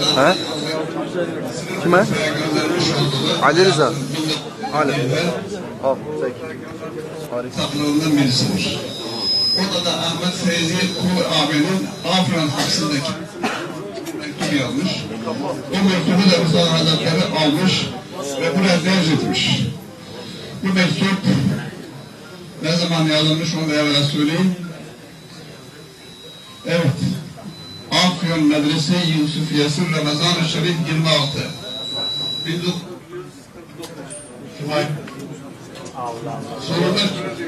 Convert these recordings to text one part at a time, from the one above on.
He? Kime? Ali Rıza. Ali. Al, tek. Kitaplarından birisidir. Orada da Ahmet Feyzi Kur abinin Afyon haksındaki mektubu yazmış. O mektubu da Rıza Hazretleri almış ve buraya derc etmiş. Bu mektup ne zaman yazılmış onu da evvel söyleyeyim. Evet. Afyon Medrese Yusufiyesi Ramazan-ı Şerif 26. Sonunda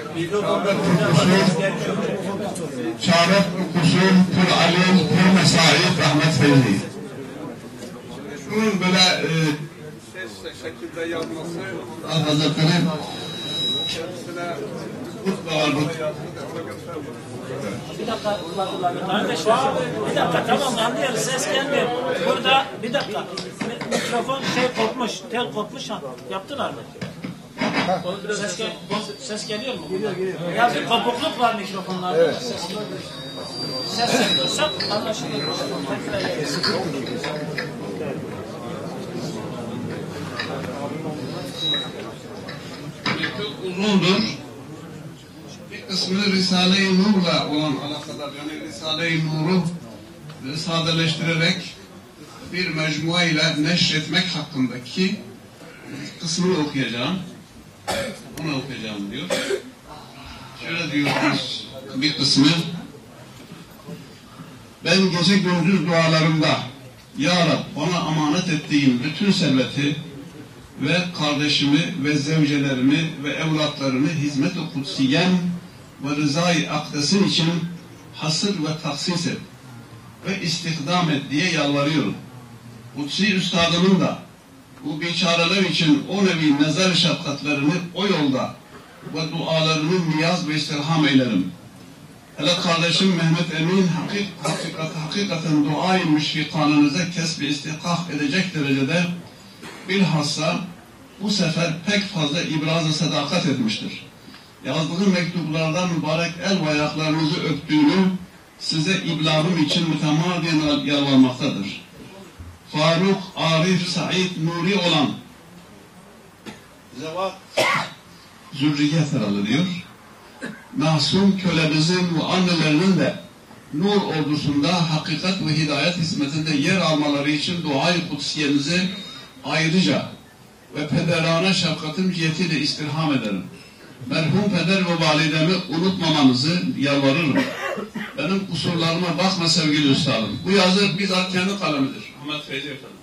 Çarek Kusul Pul Alil Pul Mesaid Ahmet Feyzi. Bunun böyle şekilde yazması Hazretleri Bir dakika, bir dakika, tamam anlıyoruz, ses gelmiyor. Burada bir dakika, mikrofon kopmuş, tel kopmuş, yaptılar mı? Ses geliyor mu? Geliyor. Ya bir kopukluk var mikrofonlarda. Evet. Ses yapıyorsak anlaşılır. Mektup uzundur. Bir kısmını Risale-i Nur'la olan alakadar, yani Risale-i Nur'u sadeleştirerek bir mecmua ile neşretmek hakkındaki kısmını okuyacağım. Onu okuyacağım diyor. Şöyle diyor bir kısmı. Ben gece gündüz dualarımda Ya Rab bana emanet ettiğin bütün serveti ve kardeşimi ve zevcelerimi ve evlatlarımı hizmet-i kutsiyen ve rızayı akdesin için hasır ve taksis et ve istihdam et diye yalvarıyorum. Kutsi üstadımın da bu biçareler için o nevi nezar-ı şefkatlerini o yolda ve dualarını niyaz ve istirham eylerim. Hele kardeşim Mehmet Emin hakikaten dua-i müşfikanınıza kesb-i istikah edecek derecede bilhassa bu sefer pek fazla ibraz-ı sadakat etmiştir. Yazdığı mektuplardan mübarek el ve ayaklarınızı öptüğünü size iblağım için mütemadiyen yalvarmaktadır. Faruk, Arif, Said, Nuri olan Zevat zürriyet herhalde diyor. Masum kölemizin ve annelerinin de nur ordusunda hakikat ve hidayet hizmetinde yer almaları için dua-i kutsiyenizi ayrıca ve pederane şefkatim cihetiyle istirham ederim. Merhum peder ve validemi unutmamanızı yalvarırım. Benim kusurlarıma bakma sevgili üstadım. Bu yazı bizzat kendi kalemidir. Ahmet Feyzi Efendi.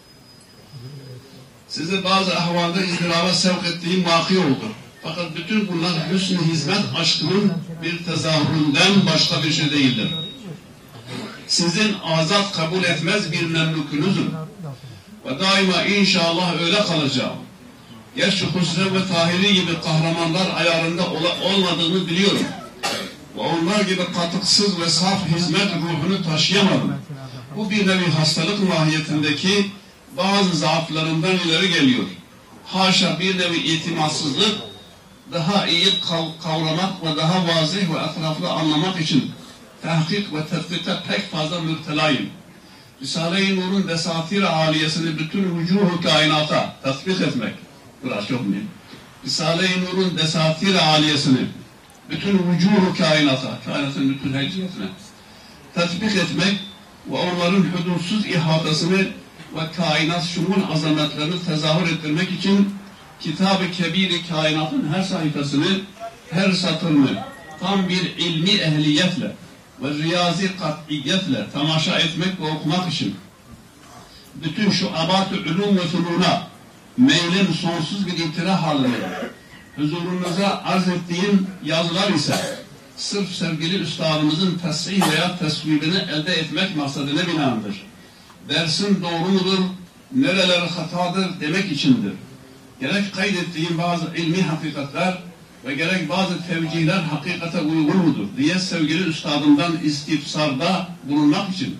Sizi bazı ahvalda izdıraba sevk ettiğim vaki oldu. Fakat bütün bunlar hüsn-i hizmet aşkının bir tezahüründen başka bir şey değildir. Sizin azat kabul etmez bir memlükünüzüm. Ve daima inşallah öyle kalacağım. Gerçi Hüsrev ve Tahiri gibi kahramanlar ayarında olmadığını biliyorum. Ve onlar gibi katıksız ve saf hizmet ruhunu taşıyamadım. Bu bir nevi hastalık mahiyetindeki bazı zaaflarından ileri geliyor. Haşa bir nevi itimatsızlık, daha iyi kavramak ve daha vazih ve etraflı anlamak için tahkik ve tedkikte pek fazla müptelayım. Risale-i Nur'un desatîr-i âliyesini bütün vücuh-u kainata tatbik etmek, biraz yok muyum? Risale-i Nur'un desatîr-i âliyesini bütün vücuh-u kainata, kainatın bütün heciyetine tatbik etmek ve onların hudutsuz ihatasını ve kainat şumul azametlerini tezahür ettirmek için Kitab-ı Kebir-i kainatın her sayfasını, her satırını tam bir ilmi ehliyetle ve riyazi kat'iyetle tamaşa etmek ve okumak için bütün şu abat-ı ulûm ve fünûna meylin sonsuz bir imtina halinde huzurunuza arz ettiğim yazılar ise sırf sevgili üstadımızın tesih veya tesvibini elde etmek maksadına binaendir. Dersin doğru mudur, nereler hatadır demek içindir. Gerek kaydettiğim bazı ilmi hakikatler ve gerek bazı tevcihler hakikate uygun mudur diye sevgili üstadımdan istifsarda bulunmak için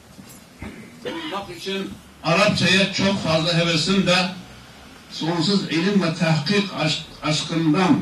Arapçaya çok fazla hevesim de sonsuz ilim ve tahkik aşkından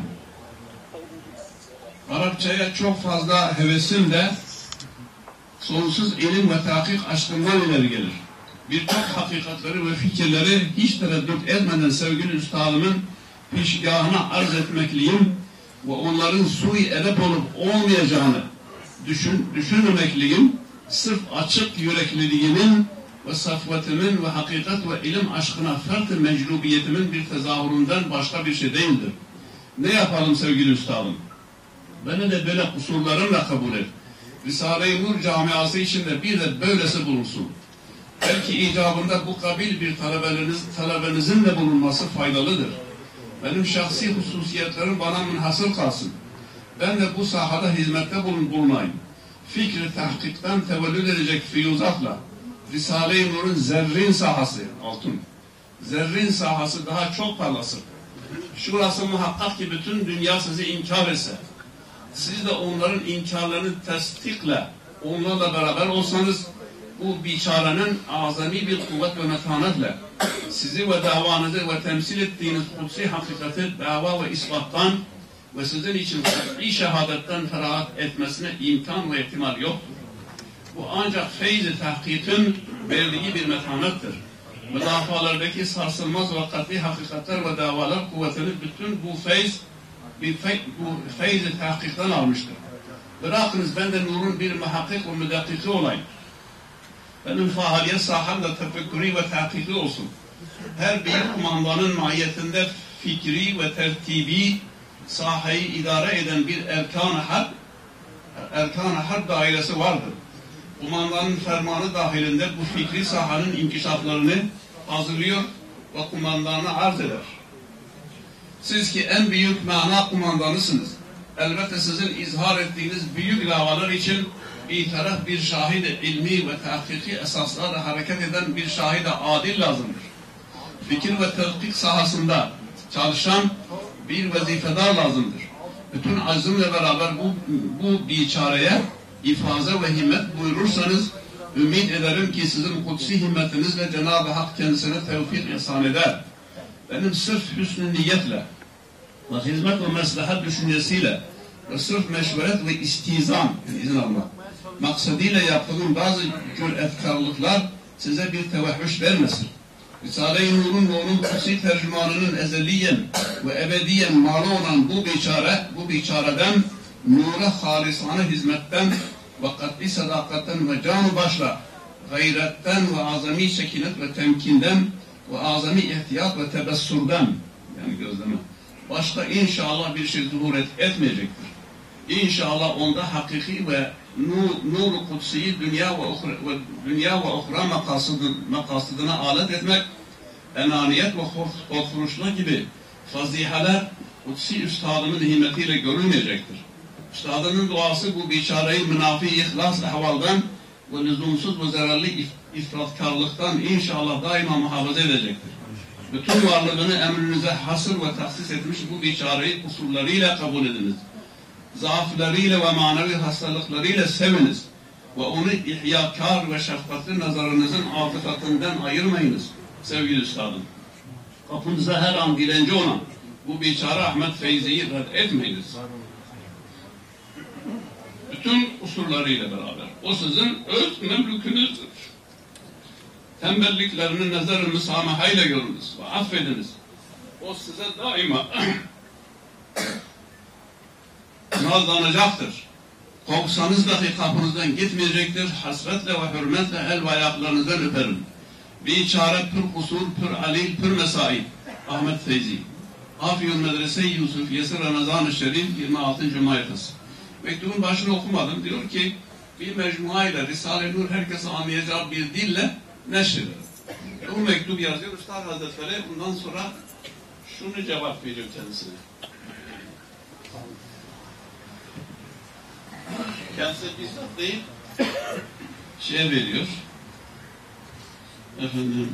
Arapçaya çok fazla hevesim de sonsuz ilim ve tahkik aşkından ileri gelir. birçok hakikatleri ve fikirleri hiç tereddüt etmeden sevgili üstadımın peşgahına arz etmekliyim ve onların sui edep olup olmayacağını düşünmemekliyim. Sırf açık yürekliliğimin ve safvetimin ve hakikat ve ilim aşkına fert-i meclubiyetimin bir tezahüründen başka bir şey değildir. Ne yapalım sevgili üstadım? Beni de böyle kusurlarımla kabul et. Risale-i Nur camiası içinde bir de böylesi bulunsun. Belki icabında bu kabil bir talebenizin de bulunması faydalıdır. Benim şahsi hususiyetlerim bana münhasır kalsın. Ben de bu sahada hizmette bulunayım. Fikri tahkikten tevellüd edecek fiyuzatla Risale-i Nur'un zerrin sahası, altın, zerrin sahası daha çok parlasın. Şurası muhakkak ki bütün dünya sizi inkar etse, siz de onların inkarlarını tasdikle, onlarla beraber olsanız, bu biçarenin azami bir kuvvet ve metanetle sizi ve davanızı ve temsil ettiğiniz kutsi hakikati dava ve ispattan ve sizin için kat'i şehadetten ferahat etmesine imkan ve ihtimal yoktur. Bu ancak feyz-i tahkikin verdiği bir metanettir. Müdafalardaki sarsılmaz ve kat'i hakikatler ve davalar kuvvetini bütün bu feyz-i tahkikten almıştır. Bırakınız ben de nurun bir muhakkik ve müdakkiki olayım. Benim faaliyet saham da tefekkürü ve tahkiki olsun. Her büyük kumandanın mahiyetinde fikri ve tertibi sahayı idare eden bir erkan-ı harp dairesi vardır. Kumandanın fermanı dahilinde bu fikri sahanın inkişaflarını hazırlıyor ve kumandana arz eder. Siz ki en büyük mana kumandanısınız. Elbette sizin izhar ettiğiniz büyük davalar için bir taraf bir şahide ilmi ve tahkiki esaslarla hareket eden bir şahide adil lazımdır. Fikir ve tetkik sahasında çalışan bir vazifedar lazımdır. Bütün azimle beraber bu biçareye ifaze ve himmet buyurursanız ümit ederim ki sizin kutsi himmetinizle Cenab-ı Hak kendisine tevfik ihsan eder. Benim sırf hüsnü niyetle ve hizmet ve maslahat düşüncesiyle ve sırf meşveret ve istizam, yani izin almak maksadıyla yaptığım bazı cüretkarlıklar size bir tevehhüş vermesin. Risale-i Nur'un ve onun kutsi tercümanının ezeliyen ve ebediyen malı olan bu biçareden nura halisane hizmetten ve kat'i sadakatten ve can-ı başla gayretten ve azami sekinet ve temkinden ve azami ihtiyat ve tebessürden, yani gözleme, başka inşallah bir şey zuhur etmeyecektir. İnşallah onda hakiki ve nur-u kutsiyi dünya ve uhra makasıdına alet etmek, enaniyet ve korkturuşla gibi fazihaler kutsi üstadının himmetiyle görülmeyecektir. Üstadının duası bu biçareyi münafi ihlas ahvaldan ve lüzumsuz ve zararlı ifratkarlıktan inşallah daima muhafaza edecektir. Bütün varlığını emrinize hasır ve tahsis etmiş bu biçareyi kusurlarıyla kabul ediniz. Zaaflarıyla ve manevi hastalıklarıyla seviniz. Ve onu ihyakar ve şefkatli nazarınızın atıfatından ayırmayınız sevgili üstadım. Kapınıza her an dilenci olan bu biçare Ahmet Feyzi'yi red etmeyiniz. Bütün kusurlarıyla beraber. O sizin öz memlükünüzdür. Tembelliklerini nazar-ı müsamahayla görünüz ve affediniz. O size daima nazlanacaktır. Korksanız dahi kapınızdan gitmeyecektir. Hasretle ve hürmetle el ve ayaklarınızdan öperim. Biçare pür kusur, pür alil, pür mesaib. Ahmet Feyzi. Afiyun Medrese-i Yusufiyesi Ramazan-ı Şerif 26. Mayıs. Mektubun başını okumadım. Diyor ki bir mecmuayla Risale-i Nur herkese anlayacağı bir dille neşreder. Bu mektup yazıyor Üstad Hazretleri. Bundan sonra şunu cevap veriyor kendisine. Kendisi bizzat değil veriyor. Efendim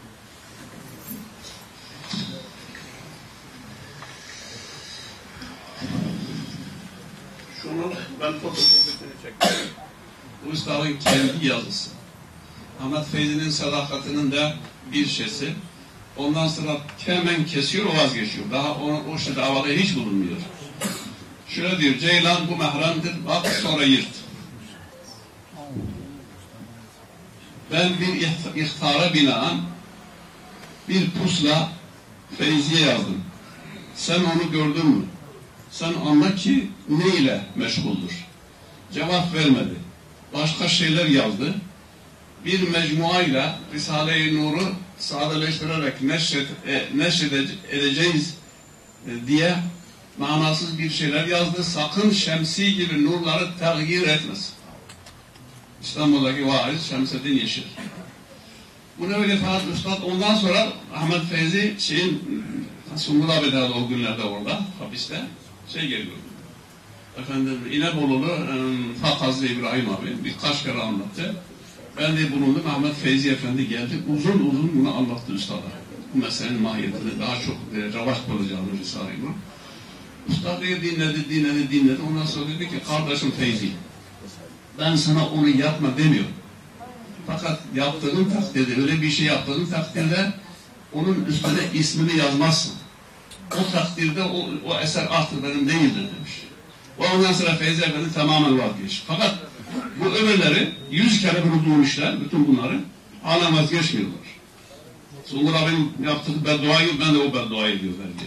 şunu ben fotokopisini çektim. Bu üstadın kendi yazısı. Ahmet Feyzi'nin sadakatinin de bir şeysi. Ondan sonra hemen kesiyor, o vazgeçiyor. Daha o şey davada hiç bulunmuyor. Şöyle diyor, Ceylan bu mehremdir, bak sonra yırt. ben bir ihtara binaen bir pusla Feyzi'ye yazdım. Sen onu gördün mü? Sen anla ki ne ile meşguldür? Cevap vermedi. Başka şeyler yazdı. Bir mecmuayla Risale-i Nur'u sadeleştirerek neşredeceğiz diye manasız bir şeyler yazdı. Sakın Şemsi gibi nurları tağyir etmesin. İstanbul'daki vaiz Şemseddin Yeşil. Bunu öyle fakat Üstad ondan sonra Ahmet Feyzi Sungur abi o günlerde orada hapiste geliyor. Efendim İnebolu'lu Fakazlı İbrahim abi birkaç kere anlattı. Ben de bulundum. Ahmet Feyzi Efendi geldi. Uzun bunu anlattı Üstad'a. Bu meselenin mahiyetini daha çok ravaş bulacağını Risale-i Nur. Üstad dinledi. Ondan sonra dedi ki kardeşim Feyzi, ben sana onu yapma demiyorum. Fakat yaptığın takdirde, öyle bir şey yaptığın takdirde onun üstüne ismini yazmazsın. O takdirde o eser artık benim değildir demiş. Ve ondan sonra Feyzi Efendi tamamen vazgeçti. Fakat bu ömürleri 100 kere bunu duymuşlar, bütün bunları hala vazgeçmiyorlar. Sungur abinin yaptığı bedduayı, ben de o bedduayı ediyor belki.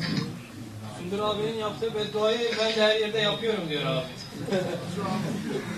Sungur abinin yaptığı bedduayı ben de her yerde yapıyorum diyor abi.